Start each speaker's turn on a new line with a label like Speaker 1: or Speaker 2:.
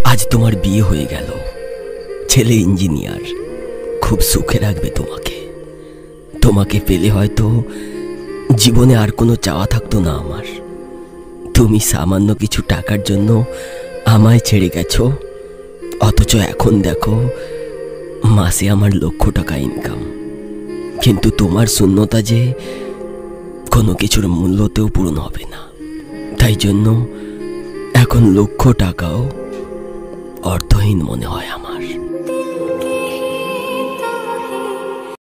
Speaker 1: আজ তোমার বিয়ে হয়ে গেল, ছেলে ইঞ্জিনিয়ার, খুব সুখে রাখবে তোমাকে। তোমাকে পেলে হয়তো জীবনে আর কোনো চাওয়া থাকতো না আমার। তুমি সামান্য কিছু টাকার জন্য আমায় ছেড়ে গেছো, অথচ এখন দেখো মাসে আমার লক্ষ টাকা ইনকাম। কিন্তু তোমার শূন্যতা যে কোনো কিছুর মূল্যতেও পূরণ হবে না। তাই জন্য এখন লক্ষ টাকাও অর্থহীন মনে হয় আমার।